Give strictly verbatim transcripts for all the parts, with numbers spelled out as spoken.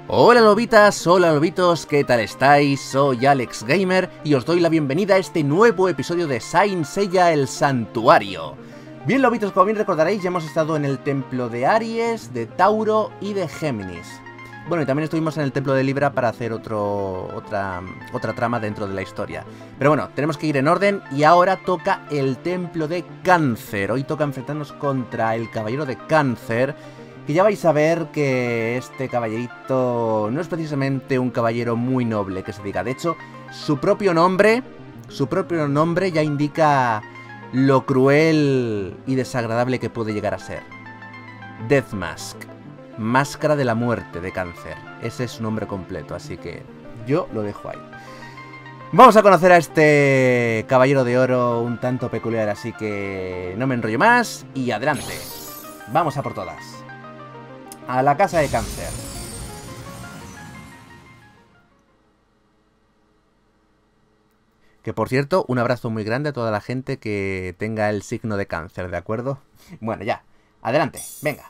Hola lobitas, hola lobitos, ¿qué tal estáis? Soy Alex Gamer y os doy la bienvenida a este nuevo episodio de Saint Seiya el Santuario. Bien lobitos, como bien recordaréis, ya hemos estado en el templo de Aries, de Tauro y de Géminis. Bueno, y también estuvimos en el templo de Libra para hacer otro, otra, otra trama dentro de la historia. Pero bueno, tenemos que ir en orden y ahora toca el templo de Cáncer. Hoy toca enfrentarnos contra el caballero de Cáncer, que ya vais a ver que este caballerito no es precisamente un caballero muy noble, que se diga. De hecho, su propio nombre, su propio nombre ya indica lo cruel y desagradable que puede llegar a ser. Death Mask. Máscara de la muerte de Cáncer. Ese es su nombre completo, así que yo lo dejo ahí. Vamos a conocer a este caballero de oro un tanto peculiar, así que no me enrollo más y adelante. Vamos a por todas. A la casa de Cáncer. Que por cierto, un abrazo muy grande a toda la gente que tenga el signo de Cáncer, ¿de acuerdo? Bueno, ya. Adelante, venga.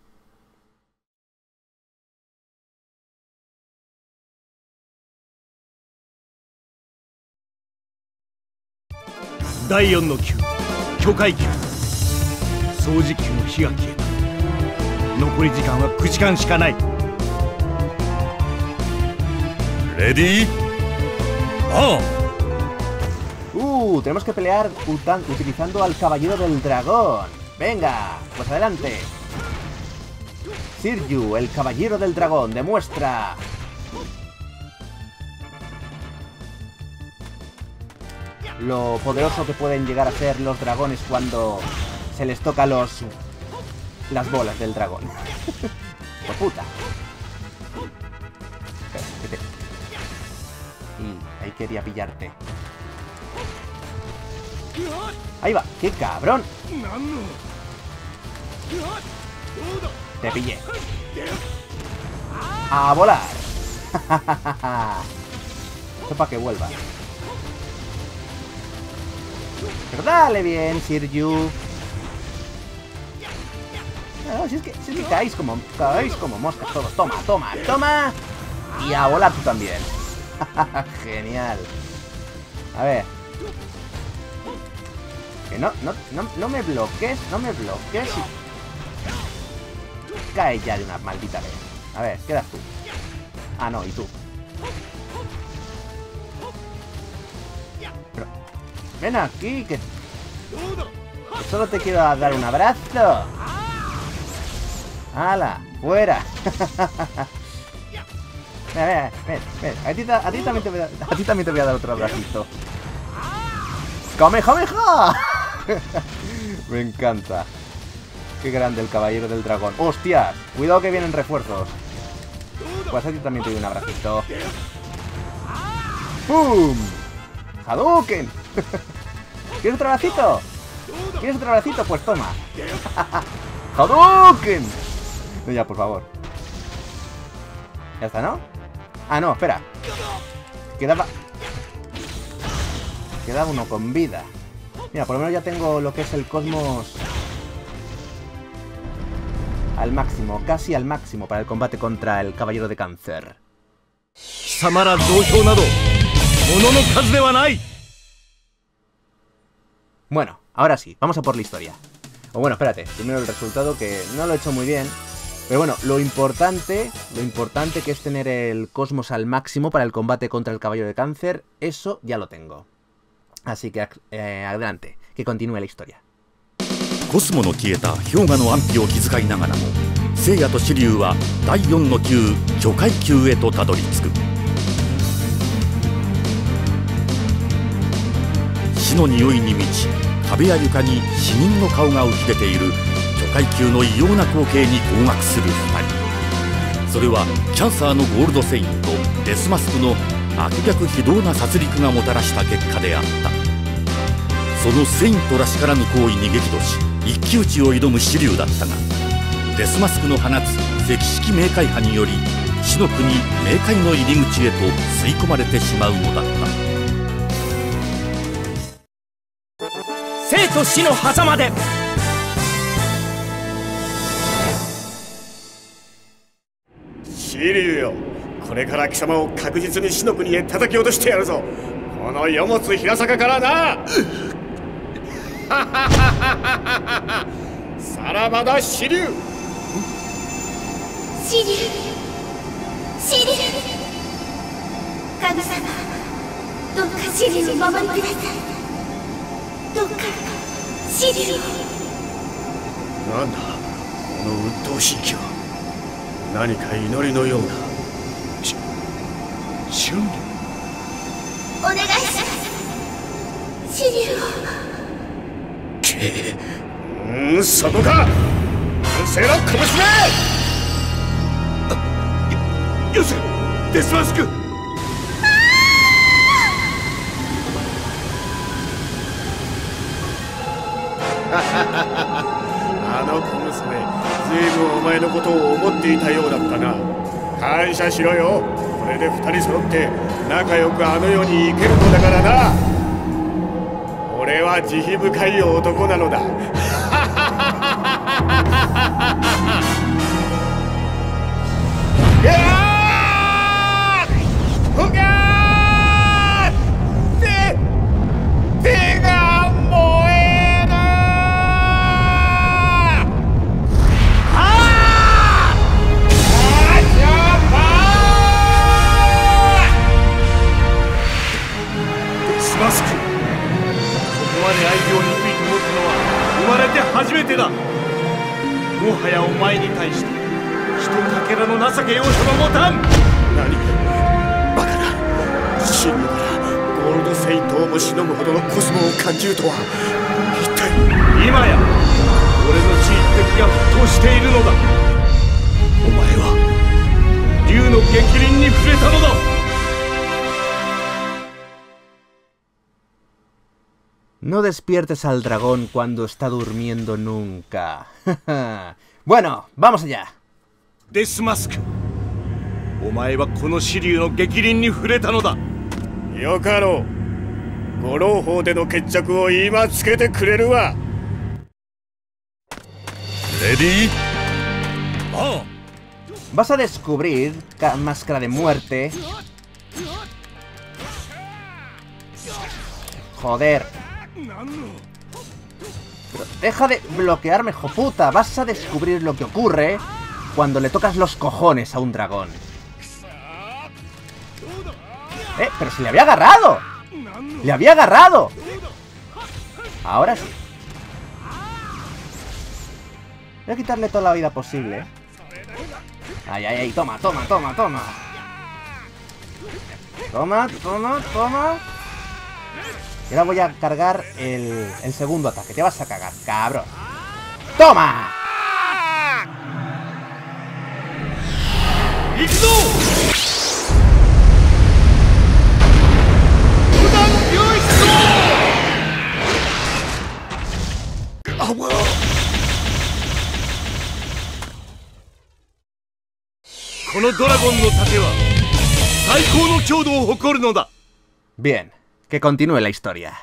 Daion no Q, Kyokai Q, Souji Qの火が消えた。残り時間はくじかんしかない。レディー？ああ。 Uh, tenemos que pelear utilizando al caballero del dragón. Venga, pues adelante. Shiryu, el caballero del dragón, demuestra. Lo poderoso que pueden llegar a ser los dragones cuando se les toca los las bolas del dragón. ¡Por puta! Espera, y ahí quería pillarte. Ahí va, qué cabrón. Te pillé. A volar. Esto para que vuelva. Pero dale bien, Shiryu. No, si es que, si es que caéis como, caéis como moscas todos. Toma, toma, toma. Y a volar tú también. Genial. A ver. Que no, no, no, no me bloques, no me bloques. Cae ya de una maldita vez. A ver, quedas tú. Ah, no, y tú. Pero, ven aquí, que, que solo te quiero dar un abrazo. ¡Hala! ¡Fuera! Ven, ven, ven, ven. A ti, a, ti también te voy a, a ti también te voy a dar otro abracito. ¡Kamehameha! Me encanta. Qué grande el caballero del dragón. ¡Hostias! Cuidado que vienen refuerzos. Pues a ti también te doy un abracito. ¡Pum! ¡Hadouken! ¿Quieres otro abracito? ¿Quieres otro abracito? Pues toma. ¡Hadouken! No, ya, por favor. Ya está, ¿no? Ah, no, espera. Quedaba... Quedaba uno con vida. Mira, por lo menos ya tengo lo que es el cosmos al máximo, casi al máximo para el combate contra el caballero de Cáncer. Bueno, ahora sí, vamos a por la historia. O bueno, espérate, primero el resultado, que no lo he hecho muy bien. Pero bueno, lo importante, lo importante que es tener el cosmos al máximo para el combate contra el caballero de Cáncer, eso ya lo tengo. Así que eh, adelante, que continúe la historia. コスモの消えた氷河の安否を気遣いながらも聖夜と紫龍はだいよんの級巨海級へとたどり着く。死の匂いに満ち壁や床に死人の顔が浮き出ている巨海級の異様な光景に困惑するふたり。それはキャンサーのゴールドセインとデスマスクの悪逆非道な殺戮がもたらした結果であった。そのセイントらしからぬ行為に激怒し一騎打ちを挑む紫龍だったが、デスマスクの放つ赤色冥界波により死の国冥界の入り口へと吸い込まれてしまうのだった。 生と死の狭間で。 竜よ、これから貴様を確実に死の国へ叩き落としてやるぞ。この世物平坂からな。さらばだ紫竜。 紫竜、紫竜、神様、どうか紫竜を守りください。どうか紫竜を。 なんだこの鬱陶しい気は。何か祈りのような。し春竜、 お願いします紫竜を。 けうん、そこか。完成の拳め。よせデスマスク。あの小娘、ずいぶんお前のことを思っていたようだったな。感謝しろよ。これで二人揃って仲良くあの世に行けるのだからな。俺は慈悲深い男なのだ。初めてだ。もはやお前に対してひとかけらの情け容赦も持たん。何バカな。真理からゴールドセイントをもしのぐほどのコスモを感じるとは。一体今や俺の地位的が沸騰しているのだ。お前は竜の逆鱗に触れたのだ。 No despiertes al dragón cuando está durmiendo nunca. Bueno, vamos allá. デスマスク、お前はこの紫竜の逆鱗に触れたのだ。よかろう。ご老法での決着を今つけてくれるわ。レディー。ああ。 Vas a descubrir, máscara de muerte. Joder. Pero deja de bloquearme, joputa. Vas a descubrir lo que ocurre cuando le tocas los cojones a un dragón. Eh, pero si le había agarrado. Le había agarrado. Ahora sí. Voy a quitarle toda la vida posible. Ay, ay, ay, toma, toma, toma, toma. Toma, toma, toma. Y ahora voy a cargar el, el segundo ataque. Te vas a cagar, cabrón. ¡Toma! Bien, que continúe la historia.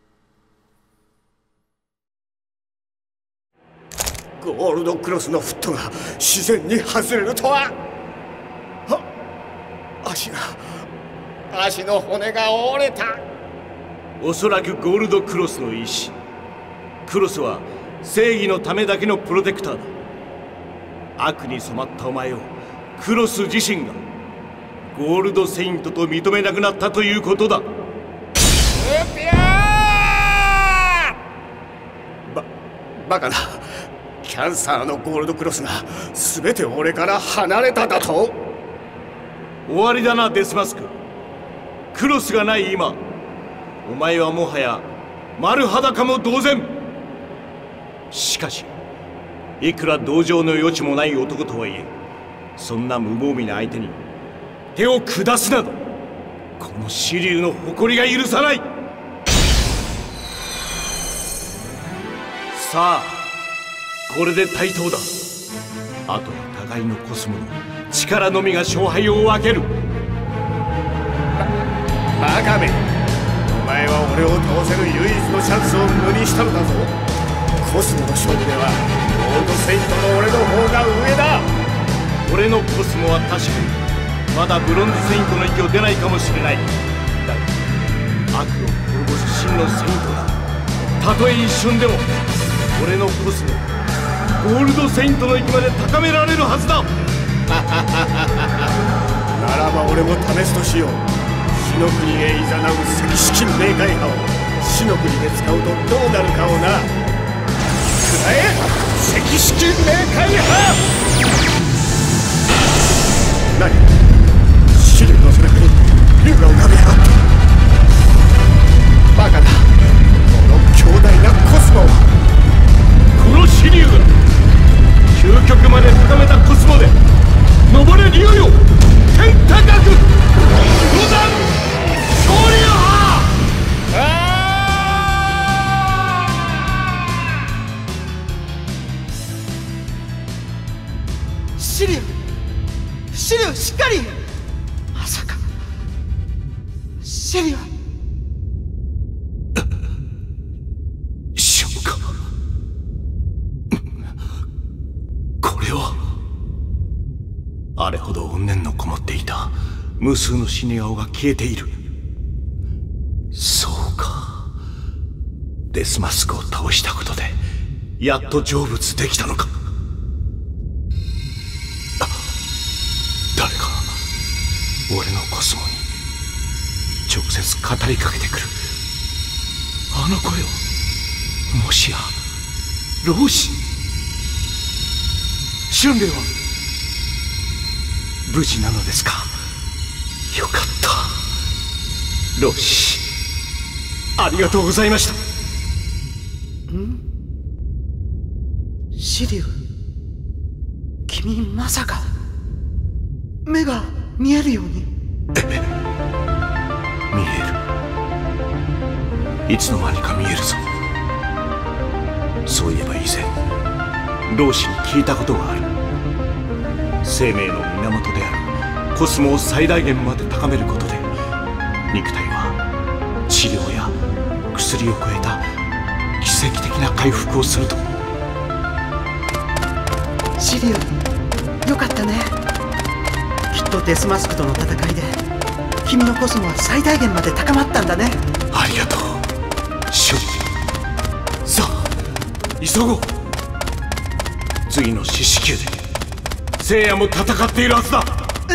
ゴールドクロスのフットが自然に外れるとは。は足が足の骨が折れた。おそらくゴールドクロスの意志。クロスは正義のためだけのプロテクターだ。悪に染まったお前をクロス自身がゴールドセイントと認めなくなったということだ。うぴゃー！ばバカな。キャンサーのゴールドクロスが全て俺から離れただと。終わりだなデスマスク。クロスがない今、お前はもはや丸裸も同然。しかしいくら同情の余地もない男とはいえ、そんな無防備な相手に手を下すなど、この紫竜の誇りが許さない。さあこれで対等だ。あとは互いのコスモの力のみが勝敗を分ける。バカめ、お前は俺を倒せる唯一のチャンスを無にしたのだぞ。コスモの勝負ではゴールドセイントの俺の方が上だ。 俺のコスモは確かにまだブロンズセイントの域を出ないかもしれない。だが悪を滅ぼす真のセイントなら、たとえ一瞬でも俺のコスモゴールドセイントの域まで高められるはずだ。ならば俺も試すとしよう。死の国へいざなう赤色冥界派を死の国で使うとどうなるかをな。くらえ赤色冥界派。何、シリウの背中に竜が浮かび上がった。バカだ、この強大なコスモは。このシリウが究極まで高めたコスモで登れ竜よ、天高く五段勝利よ。 シリウ、シリウしっかり。まさかシリウ瞬間、これはあれほど怨念のこもっていた無数の死に顔が消えている。そうか、デスマスクを倒したことでやっと成仏できたのか。あ、誰か俺のコスモに直接語りかけてくる。あの声はもしや老子。春麗は無事なのですか。よかった、老子ありがとうございました。 ん？シリウ、君まさか目が見えるように。 ええ、見える。いつの間にか見えるぞ。そういえば以前老子に聞いたことがある。生命の源であるコスモを最大限まで高めることで肉体は治療や薬を超えた奇跡的な回復をすると。 シリウ、よかったね。きっとデスマスクとの戦いで君のコスモは最大限まで高まったんだね。 ありがとうシュリ。さあ急ごう。次の四死球で聖夜も戦っているはずだ。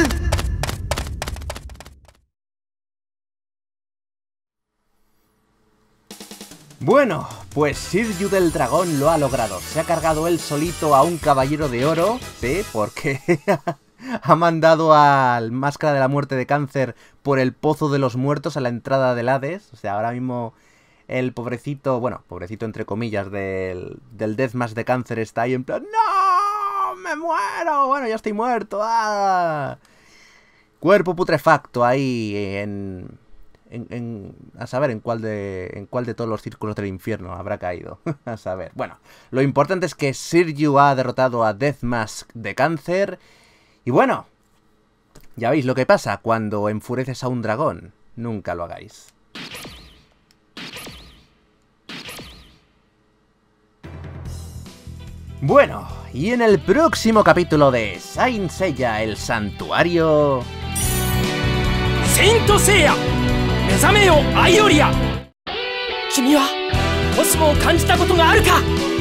Bueno, pues Sirju del Dragón lo ha logrado. Se ha cargado él solito a un caballero de oro, ¿sí? Porque ha mandado al Máscara de la Muerte de Cáncer por el Pozo de los Muertos a la entrada del Hades. O sea, ahora mismo el pobrecito, bueno, pobrecito entre comillas, del, del Deathmatch de Cáncer está ahí en plan ¡no! ¡Me muero! Bueno, ya estoy muerto. ¡Ah! Cuerpo putrefacto ahí en... En, en, a saber en cuál de en cuál de todos los círculos del infierno habrá caído. A saber. Bueno, lo importante es que Sirju ha derrotado a Deathmatch de Cáncer. Y bueno, ya veis lo que pasa cuando enfureces a un dragón. Nunca lo hagáis. Bueno, y en el próximo capítulo de Saint Seiya el Santuario... Saint Seiya 目覚めよアイオリア。君はコスモを感じたことがあるか。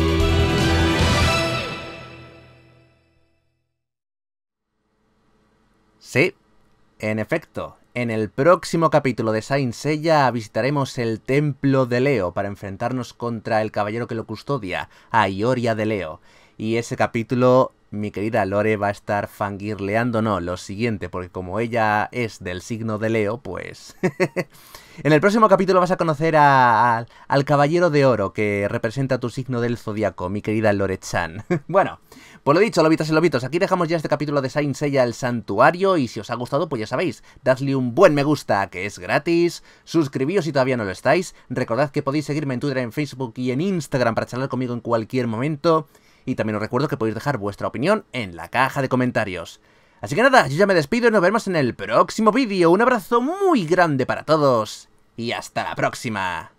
Sí, en efecto, en el próximo capítulo de Saint Seiya visitaremos el Templo de Leo para enfrentarnos contra el caballero que lo custodia, Aioria de Leo. Y ese capítulo, mi querida Lore va a estar fangirleando, no, lo siguiente, porque como ella es del signo de Leo, pues... En el próximo capítulo vas a conocer a, a, al Caballero de Oro, que representa tu signo del zodiaco, mi querida Lore-chan. Bueno, pues lo dicho, lobitas y lobitos, aquí dejamos ya este capítulo de Saint Seiya el Santuario, y si os ha gustado, pues ya sabéis, dadle un buen me gusta, que es gratis, suscribíos si todavía no lo estáis, recordad que podéis seguirme en Twitter, en Facebook y en Instagram para charlar conmigo en cualquier momento, y también os recuerdo que podéis dejar vuestra opinión en la caja de comentarios. Así que nada, yo ya me despido y nos vemos en el próximo vídeo. Un abrazo muy grande para todos y hasta la próxima.